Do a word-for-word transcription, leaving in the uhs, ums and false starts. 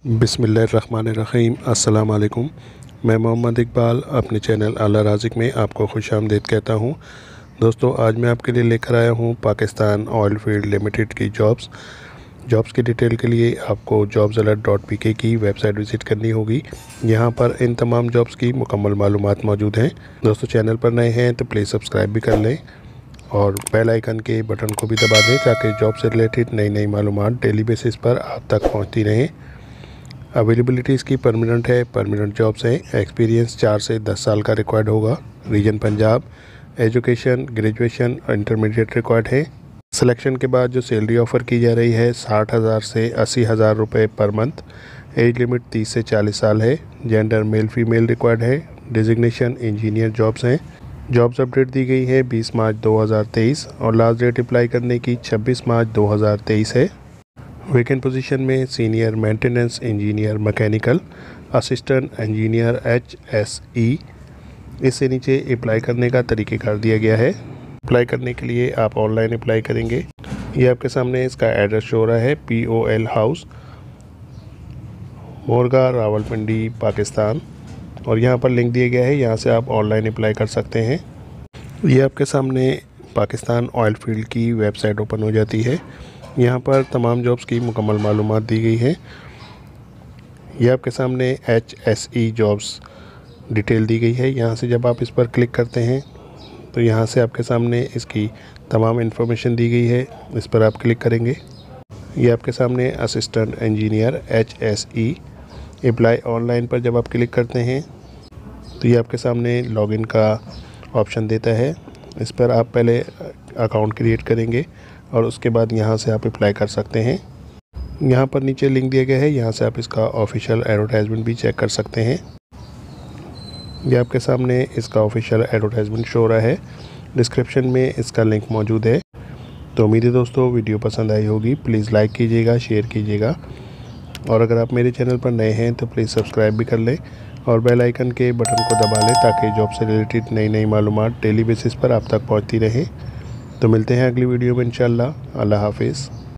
बिस्मिल्लाहिर्रहमानिर्रहीम। अस्सलाम वालेकुम। मैं मोहम्मद इकबाल अपने चैनल आला राज़िक में आपको खुशामदीद कहता हूँ। दोस्तों, आज मैं आपके लिए लेकर आया हूँ पाकिस्तान ऑयल फील्ड लिमिटेड की जॉब्स जॉब्स की डिटेल के लिए आपको जॉब्स अलर्ट डॉट पी के की वेबसाइट विज़िट करनी होगी। यहाँ पर इन तमाम जॉब्स की मुकम्मल मालूमात मौजूद हैं। दोस्तों, चैनल पर नए हैं तो प्लीज़ सब्सक्राइब भी कर लें और बेल आइकन के बटन को भी दबा दें ताकि जॉब से रिलेटेड नई नई मालूमात डेली बेसिस पर आप तक पहुँचती रहें। अवेलेबिलिटी इसकी परमानेंट है, परमानेंट जॉब्स हैं। एक्सपीरियंस चार से दस साल का रिक्वायर्ड होगा। रीजन पंजाब। एजुकेशन ग्रेजुएशन और इंटरमीडिएट रिक्वायर्ड है। सिलेक्शन के बाद जो सैलरी ऑफ़र की जा रही है साठ हज़ार से अस्सी हज़ार रुपये पर मंथ। एज लिमिट तीस से चालीस साल है। जेंडर मेल फीमेल रिक्वायर्ड है। डिजिग्नेशन इंजीनियर जॉब्स हैं। जॉब्स अपडेट दी गई है बीस मार्च दो हज़ार तेईस और लास्ट डेट अप्लाई करने की छब्बीस मार्च दो हज़ार तेईस है। वैकेंट पोजीशन में senior maintenance engineer mechanical, assistant engineer H S E. इससे नीचे अप्लाई करने का तरीक़ेकार दिया गया है। अप्लाई करने के लिए आप ऑनलाइन अप्लाई करेंगे। ये आपके सामने इसका एड्रेस शो हो रहा है, P O L house, Morgah, Rawalpindi, Pakistan. और यहाँ पर लिंक दिया गया है, यहाँ से आप ऑनलाइन अप्लाई कर सकते हैं। ये आपके सामने पाकिस्तान ऑयल फील्ड की वेबसाइट ओपन हो जाती है। यहाँ पर तमाम जॉब्स की मुकम्मल मालूमात दी गई है। यह आपके सामने H S E jobs detail दी गई है। यहाँ से जब आप इस पर क्लिक करते हैं तो यहाँ से आपके सामने इसकी तमाम इन्फॉर्मेशन दी गई है। इस पर आप क्लिक करेंगे। ये आपके सामने assistant engineer H S E apply online पर जब आप क्लिक करते हैं तो ये आपके सामने लॉगिन का ऑप्शन देता है। इस पर आप पहले अकाउंट क्रिएट करेंगे और उसके बाद यहाँ से आप अप्लाई कर सकते हैं। यहाँ पर नीचे लिंक दिया गया है, यहाँ से आप इसका ऑफिशियल एडवर्टाइजमेंट भी चेक कर सकते हैं। ये आपके सामने इसका ऑफिशियल एडवर्टाइजमेंट शो हो रहा है। डिस्क्रिप्शन में इसका लिंक मौजूद है। तो उम्मीद है दोस्तों वीडियो पसंद आई होगी। प्लीज़ लाइक कीजिएगा, शेयर कीजिएगा और अगर आप मेरे चैनल पर नए हैं तो प्लीज़ सब्सक्राइब भी कर लें और बेल आइकन के बटन को दबा लें ताकि जॉब से रिलेटेड नई नई मालूमात डेली बेसिस पर आप तक पहुँचती रहें। तो मिलते हैं अगली वीडियो में इंशाल्लाह। अल्लाह हाफिज़।